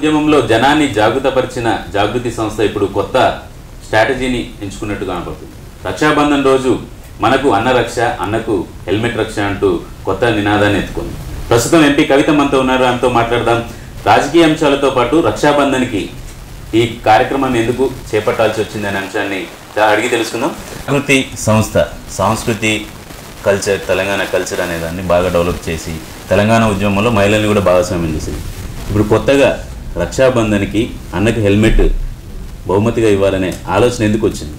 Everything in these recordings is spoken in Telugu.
ఉద్యమంలో జనాన్ని జాగృతపరిచిన జాగృతి సంస్థ ఇప్పుడు కొత్త స్ట్రాటజీని ఎంచుకున్నట్టు కనబడుతుంది. రక్షాబంధన్ రోజు మనకు అన్న రక్ష, అన్నకు హెల్మెట్ రక్ష అంటూ కొత్త నినాదాన్ని ఎత్తుకుంది. ప్రస్తుతం ఎంపీ కవిత మనతో ఉన్నారు, ఆమెతో మాట్లాడదాం. రాజకీయ అంశాలతో పాటు రక్షాబంధన్కి ఈ కార్యక్రమాన్ని ఎందుకు చేపట్టాల్సి వచ్చిందనే అంశాన్ని అడిగి తెలుసుకుందాం. జాగృతి సంస్థ సంస్కృతి కల్చర్, తెలంగాణ కల్చర్ అనే దాన్ని బాగా డెవలప్ చేసి తెలంగాణ ఉద్యమంలో మహిళల్ని కూడా భాగస్వామ్యం చేసింది. ఇప్పుడు కొత్తగా రక్షాబంధన్కి అన్నకి హెల్మెట్ బహుమతిగా ఇవ్వాలనే ఆలోచన ఎందుకు వచ్చింది?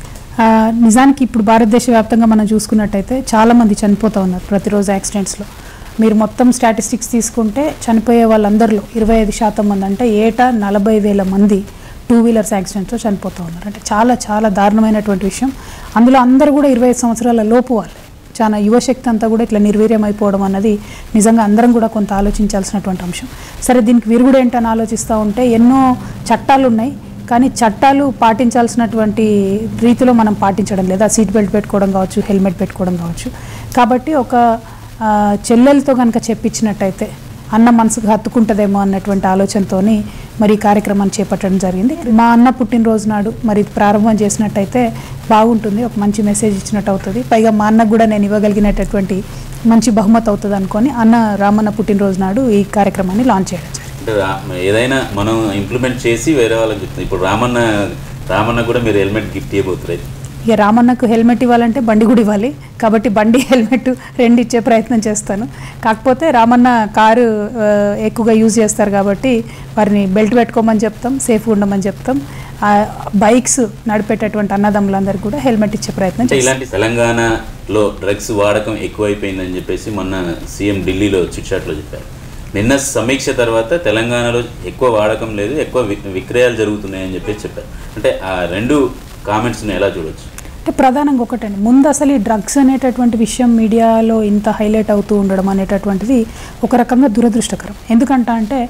నిజానికి ఇప్పుడు భారతదేశ వ్యాప్తంగా మనం చూసుకున్నట్టయితే చాలామంది చనిపోతూ ఉన్నారు ప్రతిరోజు యాక్సిడెంట్స్లో. మీరు మొత్తం స్టాటిస్టిక్స్ తీసుకుంటే చనిపోయే వాళ్ళందరిలో 25% మంది, అంటే ఏటా 40,000 మంది 2 వీలర్స్ యాక్సిడెంట్స్లో చనిపోతూ ఉన్నారు. అంటే చాలా చాలా దారుణమైనటువంటి విషయం. అందులో అందరూ కూడా 25 సంవత్సరాల లోపు వాళ్ళు. చాలా యువశక్తి అంతా కూడా ఇట్లా నిర్వీర్యం అయిపోవడం అన్నది నిజంగా అందరం కూడా కొంత ఆలోచించాల్సినటువంటి అంశం. సరే, దీనికి విరుగుడు ఏంటని ఆలోచిస్తూ ఉంటే ఎన్నో చట్టాలు ఉన్నాయి, కానీ చట్టాలు పాటించాల్సినటువంటి రీతిలో మనం పాటించడం లేదా. సీట్ బెల్ట్ పెట్టుకోవడం కావచ్చు, హెల్మెట్ పెట్టుకోవడం కావచ్చు. కాబట్టి ఒక చెల్లెలతో కనుక చెప్పించినట్టయితే అన్న మనసుకు హత్తుకుంటుందేమో అన్నటువంటి ఆలోచనతో మరి ఈ కార్యక్రమాన్ని చేపట్టడం జరిగింది. మా అన్న పుట్టినరోజు నాడు మరి ప్రారంభం చేసినట్టయితే బాగుంటుంది, ఒక మంచి మెసేజ్ ఇచ్చినట్టు అవుతుంది. పైగా మా అన్నకు కూడా నేను ఇవ్వగలిగినటువంటి మంచి బహుమతి అవుతుంది అనుకొని అన్న రామన్న పుట్టినరోజు నాడు ఈ కార్యక్రమాన్ని లాంచ్ చేయడం జరిగింది. ఏదైనా మనం ఇంప్లిమెంట్ చేసి వేరే వాళ్ళకి చెప్తాం. ఇప్పుడు రామన్న కూడా మీరు హెల్మెట్ గిఫ్ట్ ఇవ్వబోతున్నారు. ఇక రామన్నకు హెల్మెట్ ఇవ్వాలంటే బండి కూడా ఇవ్వాలి, కాబట్టి బండి హెల్మెట్ 2 ఇచ్చే ప్రయత్నం చేస్తాను. కాకపోతే రామన్న కారు ఎక్కువగా యూజ్ చేస్తారు కాబట్టి వారిని బెల్ట్ పెట్టుకోమని చెప్తాం, సేఫ్గా ఉండమని చెప్తాం. బైక్స్ నడిపేటటువంటి అన్నదమ్ములందరికీ కూడా హెల్మెట్ ఇచ్చే ప్రయత్నం చేస్తాం. ఇలాంటి తెలంగాణలో డ్రగ్స్ వాడకం ఎక్కువైపోయిందని చెప్పేసి మొన్న సీఎం ఢిల్లీలో చిట్చాట్లో చెప్పారు. నిన్న సమీక్ష తర్వాత తెలంగాణలో ఎక్కువ వాడకం లేదు, ఎక్కువ విక్రయాలు జరుగుతున్నాయని చెప్పేసి చెప్పారు. అంటే ఆ 2 కామెంట్స్ని ఎలా చూడవచ్చు? అంటే ప్రధానంగా ఒకటండి, ముందు అసలు ఈ డ్రగ్స్ అనేటటువంటి విషయం మీడియాలో ఇంత హైలైట్ అవుతూ ఉండడం అనేటటువంటిది ఒక రకంగా దురదృష్టకరం. ఎందుకంటే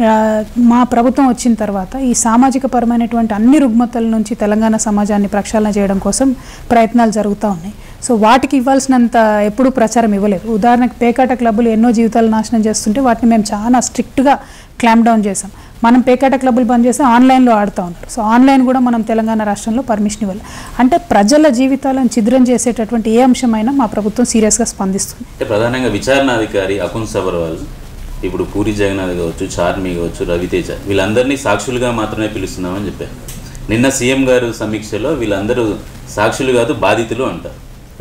మా ప్రభుత్వం వచ్చిన తర్వాత ఈ సామాజిక పరమైనటువంటి అన్ని రుగ్మతల నుంచి తెలంగాణ సమాజాన్ని ప్రక్షాళన చేయడం కోసం ప్రయత్నాలు జరుగుతూ ఉన్నాయి. సో వాటికి ఇవ్వాల్సినంత ఎప్పుడూ ప్రచారం ఇవ్వలేదు. ఉదాహరణకు పేకాట క్లబ్బులు ఎన్నో జీవితాలు నాశనం చేస్తుంటే వాటిని మేము చాలా స్ట్రిక్ట్గా క్లాంప్ డౌన్ చేసాం. మనం పేకాట క్లబ్బులు బంద్ చేస్తే ఆన్లైన్లో ఆడుతూ ఉన్నారు. సో ఆన్లైన్ కూడా మనం తెలంగాణ రాష్ట్రంలో పర్మిషన్ ఇవ్వాలి. అంటే ప్రజల జీవితాలను ఛిద్రం చేసేటటువంటి ఏ అంశమైనా మా ప్రభుత్వం సీరియస్గా స్పందిస్తుంది. అంటే ప్రధానంగా విచారణ అధికారి అకున్ సబర్వాల్ ఇప్పుడు పూరి జగన్నాథ్ కావచ్చు, చార్మి కావచ్చు, రవితేజ వీళ్ళందరినీ సాక్షులుగా మాత్రమే పిలుస్తున్నామని చెప్పారు. నిన్న సీఎం గారు సమీక్షలో వీళ్ళందరూ సాక్షులు కాదు బాధితులు అంటారు.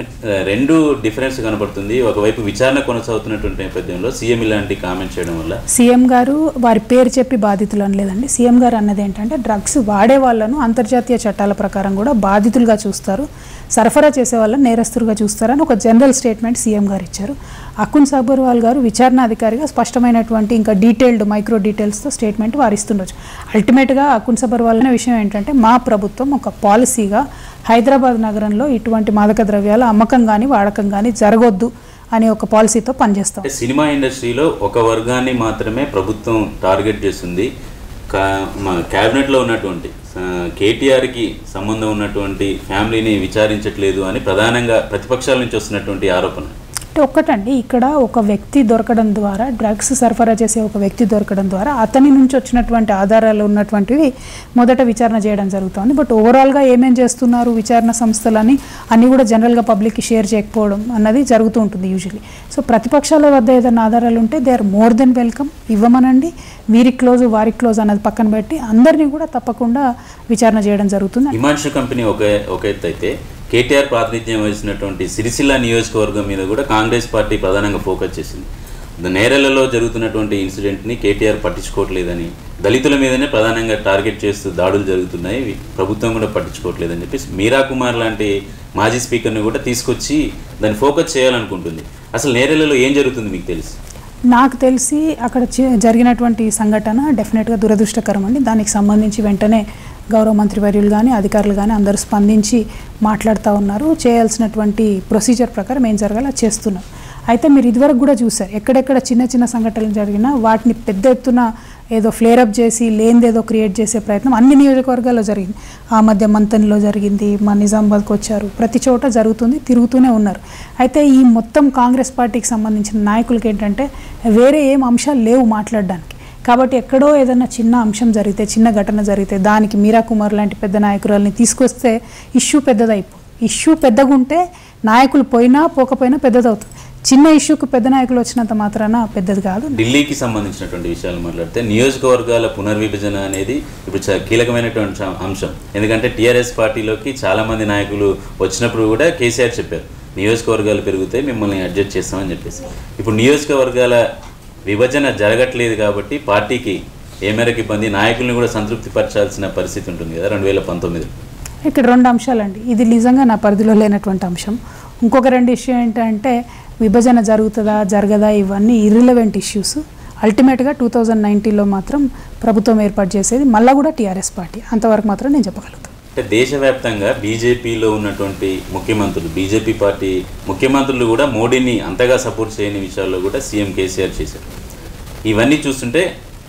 2 డిఫరెన్స్ కనబడుతుంది. ఒకవైపు విచారణ కొనసాగుతున్నటువంటి నేపథ్యంలో సీఎం ఇలాంటి కామెంట్ చేయడం వల్ల సీఎం గారు వారి పేరు చెప్పి బాధితులు అనలేదండి. సీఎం గారు అన్నది ఏంటంటే డ్రగ్స్ వాడే వాళ్ళను అంతర్జాతీయ చట్టాల ప్రకారం కూడా బాధితులుగా చూస్తారు, సరఫరా చేసే వాళ్ళని నేరస్తులుగా చూస్తారని ఒక జనరల్ స్టేట్మెంట్ సీఎం గారు ఇచ్చారు. అకున్ సబర్వాల్ గారు విచారణ అధికారిగా స్పష్టమైనటువంటి ఇంకా డీటెయిల్డ్ మైక్రో డీటెయిల్స్తో స్టేట్మెంట్ వారు ఇస్తుండొచ్చు. అల్టిమేట్గా అకున్ సబర్వాల్ అనే విషయం ఏంటంటే మా ప్రభుత్వం ఒక పాలసీగా హైదరాబాద్ నగరంలో ఇటువంటి మాదక ద్రవ్యాల అమ్మకం కానీ వాడకం కానీ జరగొద్దు అనే ఒక పాలసీతో పనిచేస్తాం. సినిమా ఇండస్ట్రీలో ఒక వర్గాన్ని మాత్రమే ప్రభుత్వం టార్గెట్ చేస్తుంది. క్యాబినెట్లో ఉన్నటువంటి కేటీఆర్కి సంబంధం ఉన్నటువంటి ఫ్యామిలీని విచారించట్లేదు అని ప్రధానంగా ప్రతిపక్షాల నుంచి వస్తున్నటువంటి ఆరోపణ. అంటే ఒక్కటండి, ఇక్కడ ఒక వ్యక్తి దొరకడం ద్వారా, డ్రగ్స్ సరఫరా చేసే ఒక వ్యక్తి దొరకడం ద్వారా అతని నుంచి వచ్చినటువంటి ఆధారాలు ఉన్నటువంటివి మొదట విచారణ చేయడం జరుగుతుంది. బట్ ఓవరాల్గా ఏమేం చేస్తున్నారు విచారణ సంస్థలని అన్నీ కూడా జనరల్గా పబ్లిక్కి షేర్ చేయకపోవడం అన్నది జరుగుతూ ఉంటుంది యూజువలీ. సో ప్రతిపక్షాల వద్ద ఏదైనా ఆధారాలు ఉంటే they are more than welcome, ఇవ్వమనండి. వీరి క్లోజ్ వారి క్లోజ్ అన్నది పక్కన పెట్టి అందరినీ కూడా తప్పకుండా విచారణ చేయడం జరుగుతుంది. హిమాన్షు కంపెనీ ఒక ఎత్తు అయితే కేటీఆర్ ప్రాతినిధ్యం వహించినటువంటి సిరిసిల్ల నియోజకవర్గం మీద కూడా కాంగ్రెస్ పార్టీ ప్రధానంగా ఫోకస్ చేసింది. నేరెళ్లలో జరుగుతున్నటువంటి ఇన్సిడెంట్ని కేటీఆర్ పట్టించుకోవట్లేదని, దళితుల మీదనే ప్రధానంగా టార్గెట్ చేస్తూ దాడులు జరుగుతున్నాయి, ప్రభుత్వం కూడా పట్టించుకోవట్లేదని చెప్పేసి మీరా కుమార్ లాంటి మాజీ స్పీకర్ని కూడా తీసుకొచ్చి దాన్ని ఫోకస్ చేయాలనుకుంటుంది. అసలు నేరెళ్లలో ఏం జరుగుతుంది మీకు తెలుసు? నాకు తెలిసి అక్కడ జరిగినటువంటి సంఘటన డెఫినెట్గా దురదృష్టకరం అండి. దానికి సంబంధించి వెంటనే గౌరవ మంత్రివర్యులు కానీ అధికారులు కానీ అందరూ స్పందించి మాట్లాడుతూ ఉన్నారు. చేయాల్సినటువంటి ప్రొసీజర్ ప్రకారం ఏం జరగాలో చేస్తున్నారు. అయితే మీరు ఇదివరకు కూడా చూశారు, ఎక్కడెక్కడ చిన్న చిన్న సంఘటనలు జరిగినా వాటిని పెద్ద ఎత్తున ఏదో ఫ్లేరప్ చేసి లేనిదేదో క్రియేట్ చేసే ప్రయత్నం అన్ని నియోజకవర్గాల్లో జరిగింది. ఆ మధ్య మంతన్లో జరిగింది, మా నిజామాబాద్కి వచ్చారు, ప్రతి చోట జరుగుతుంది, తిరుగుతూనే ఉన్నారు. అయితే ఈ మొత్తం కాంగ్రెస్ పార్టీకి సంబంధించిన నాయకులకి ఏంటంటే వేరే ఏం అంశాలు లేవు మాట్లాడడానికి, కాబట్టి ఎక్కడో ఏదైనా చిన్న అంశం జరిగితే, చిన్న ఘటన జరిగితే దానికి మీరా కుమార్ లాంటి పెద్ద నాయకురాలని తీసుకొస్తే ఇష్యూ పెద్దదైపోతుంది. ఇష్యూ పెద్దగా ఉంటే నాయకులు పోయినా పోకపోయినా పెద్దదవుతుంది. చిన్న ఇష్యూకు పెద్ద నాయకులు వచ్చినంత మాత్రాన పెద్దది కాదు. ఢిల్లీకి సంబంధించినటువంటి విషయాలు మాట్లాడితే నియోజకవర్గాల పునర్విభజన అనేది ఇప్పుడు కీలకమైనటువంటి అంశం. ఎందుకంటే టీఆర్ఎస్ పార్టీలోకి చాలామంది నాయకులు వచ్చినప్పుడు కూడా కేసీఆర్ చెప్పారు నియోజకవర్గాలు పెరిగితే మిమ్మల్ని అడ్జస్ట్ చేస్తామని చెప్పేసి. ఇప్పుడు నియోజకవర్గాల విభజన జరగట్లేదు కాబట్టి పార్టీకి ఏ మేరకు ఇబ్బంది, నాయకుల్ని కూడా సంతృప్తి పరచాల్సిన పరిస్థితి ఉంటుంది కదా 2019. ఇక్కడ 2 అంశాలండి. ఇది నిజంగా నా పరిధిలో లేనటువంటి అంశం. ఇంకొక 2 ఇష్యూ ఏంటంటే విభజన జరుగుతుందా జరగదా ఇవన్నీ ఇర్రిలవెంట్ ఇష్యూస్. అల్టిమేట్గా 2019లో మాత్రం ప్రభుత్వం ఏర్పాటు చేసేది మళ్ళీ కూడా టీఆర్ఎస్ పార్టీ. అంతవరకు మాత్రం నేను చెప్పగలుగుతాను. అంటే దేశవ్యాప్తంగా బీజేపీలో ఉన్నటువంటి ముఖ్యమంత్రులు, బీజేపీ పార్టీ ముఖ్యమంత్రులు కూడా మోడీని అంతగా సపోర్ట్ చేయని విషయాల్లో కూడా సీఎం కేసీఆర్ చేశారు. ఇవన్నీ చూస్తుంటే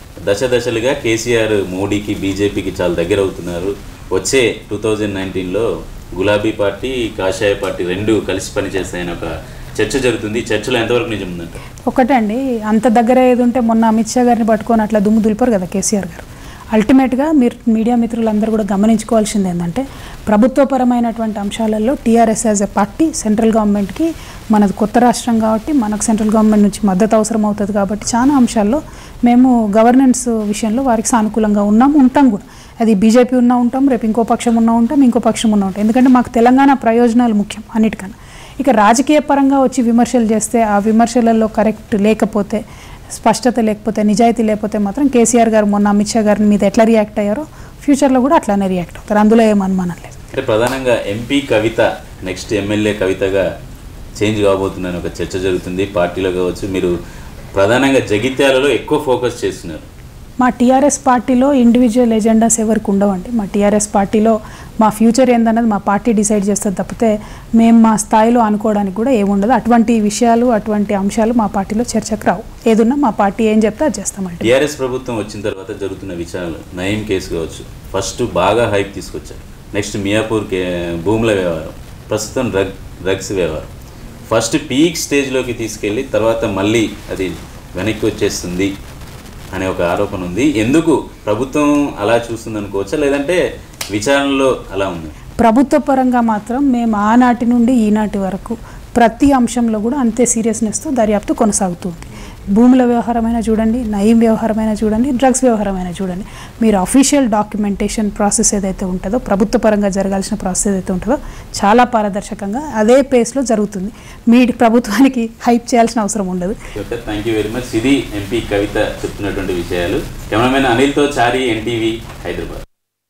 దశలుగా కేసీఆర్ మోడీకి బీజేపీకి చాలా దగ్గర అవుతున్నారు. వచ్చే 2019లో గులాబీ పార్టీ కాషాయ పార్టీ 2 కలిసి పనిచేస్తాయని ఒక చర్చ జరుగుతుంది. ఈ చర్చలో ఎంతవరకు నిజం ఉందంటే? ఒకటండి, అంత దగ్గర ఏది ఉంటే మొన్న అమిత్ షా గారిని పట్టుకొని అట్లా దుమ్ము దులిపారు కదా కేసీఆర్ గారు. అల్టిమేట్గా మీరు మీడియా మిత్రులందరూ కూడా గమనించుకోవాల్సింది ఏంటంటే ప్రభుత్వపరమైనటువంటి అంశాలలో TRS as a party central గవర్నమెంట్కి, మనది కొత్త రాష్ట్రం కాబట్టి మనకు సెంట్రల్ గవర్నమెంట్ నుంచి మద్దతు అవసరం అవుతుంది కాబట్టి చాలా అంశాల్లో మేము గవర్నెన్స్ విషయంలో వారికి సానుకూలంగా ఉంటాం కూడా. అది బీజేపీ ఉంటాం, రేపు ఇంకో పక్షం ఉంటాం, ఇంకో పక్షం ఉంటాం. ఎందుకంటే మాకు తెలంగాణ ప్రయోజనాలు ముఖ్యం అన్నిటికన్నా. ఇక రాజకీయ పరంగా వచ్చి విమర్శలు చేస్తే ఆ విమర్శలలో కరెక్ట్ లేకపోతే, స్పష్టత లేకపోతే, నిజాయితీ లేకపోతే మాత్రం కేసీఆర్ గారు మొన్న అమిత్ షా గారి మీద ఎట్లా రియాక్ట్ అయ్యారో ఫ్యూచర్లో కూడా అట్లానే రియాక్ట్ అవుతారు. అందులో ఏం అనుమానం లేదు. అంటే ప్రధానంగా ఎంపీ కవిత నెక్స్ట్ ఎమ్మెల్యే కవితగా చేంజ్ కాబోతుందని ఒక చర్చ జరుగుతుంది పార్టీలో కావచ్చు. మీరు ప్రధానంగా జగిత్యాలలో ఎక్కువ ఫోకస్ చేస్తున్నారు. మా టీఆర్ఎస్ పార్టీలో ఇండివిజువల్ ఎజెండాస్ ఎవరికి ఉండవండి. మా టీఆర్ఎస్ పార్టీలో మా ఫ్యూచర్ ఏందన్నది మా పార్టీ డిసైడ్ చేస్తుంది తప్పితే మేము మా స్థాయిలో అనుకోవడానికి కూడా ఏముండదు. అటువంటి విషయాలు, అటువంటి అంశాలు మా పార్టీలో చర్చకు రావు. ఏదున్నా మా పార్టీ ఏం చెప్తే అది చేస్తామండి. టీఆర్ఎస్ ప్రభుత్వం వచ్చిన తర్వాత జరుగుతున్న విషయాలు, నయీం కేసు కావచ్చు, ఫస్ట్ బాగా హైప్ తీసుకొచ్చారు. నెక్స్ట్ మియాపూర్ భూముల వ్యవహారం, ప్రస్తుతం డ్రగ్స్ వ్యవహారం ఫస్ట్ పీక్ స్టేజ్లోకి తీసుకెళ్ళి తర్వాత మళ్ళీ అది వెనక్కి వచ్చేస్తుంది అనే ఒక ఆరోపణ ఉంది. ఎందుకు ప్రభుత్వం అలా చూస్తుంది అనుకోవచ్చా, లేదంటే విచారణలో అలా ఉంది? ప్రభుత్వ పరంగా మాత్రం మేము ఆనాటి నుండి ఈనాటి వరకు ప్రతి అంశంలో కూడా అంతే సీరియస్నెస్తో దర్యాప్తు కొనసాగుతుంది. భూముల వ్యవహారమైనా చూడండి, నయీం వ్యవహారమైనా చూడండి, డ్రగ్స్ వ్యవహారమైనా చూడండి. మీరు అఫీషియల్ డాక్యుమెంటేషన్ ప్రాసెస్ ఏదైతే ఉంటుందో, ప్రభుత్వ పరంగా జరగాల్సిన ప్రాసెస్ ఏదైతే ఉంటుందో చాలా పారదర్శకంగా అదే పేస్లో జరుగుతుంది. మీ ప్రభుత్వానికి హైప్ చేయాల్సిన అవసరం ఉండదు. Thank you very much. ఇది ఎంపీ కవిత చెప్తున్నటువంటి విషయాలు. కెమెరామెన్ అనిల్తో చారి, ఎన్టీవీ, హైదరాబాద్.